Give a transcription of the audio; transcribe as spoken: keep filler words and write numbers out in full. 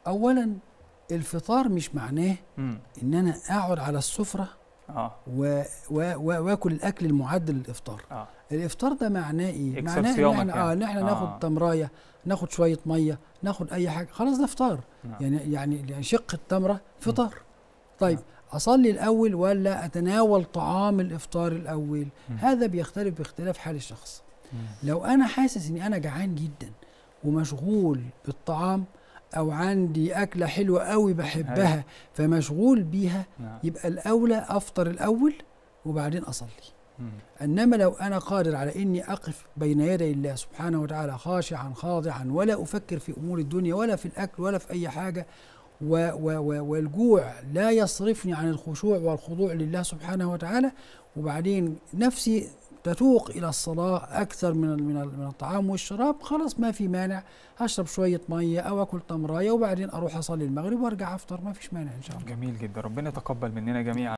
اولا الفطار مش معناه مم. ان انا اقعد على السفره اه و- و- و- واكل الاكل المعد للافطار. اه الافطار ده معناه ايه؟ يكسر معناه ان صيامك احنا اه يعني. ان احنا آه. ناخد تمرايه، ناخد شويه ميه، ناخد اي حاجه، خلاص ده فطار. نعم. يعني يعني يعني شق التمره فطار. طيب نعم. اصلي الاول ولا اتناول طعام الافطار الاول؟ مم. هذا بيختلف باختلاف حال الشخص. مم. لو انا حاسس اني انا جعان جدا ومشغول بالطعام، او عندي اكله حلوه قوي بحبها أيوة. فمشغول بيها، نعم. يبقى الاولى افطر الاول وبعدين اصلي. مم. انما لو انا قادر على اني اقف بين يدي الله سبحانه وتعالى خاشعا خاضعا، ولا افكر في امور الدنيا ولا في الاكل ولا في اي حاجه، و و و والجوع لا يصرفني عن الخشوع والخضوع لله سبحانه وتعالى، وبعدين نفسي تتوق الى الصلاه اكثر من ال- من ال- من الطعام والشراب، خلاص ما في مانع اشرب شويه ميه او اكل تمرايه وبعدين اروح اصلي المغرب وارجع افطر، ما فيش مانع ان شاء الله. جميل جدا، ربنا يتقبل مننا جميعا.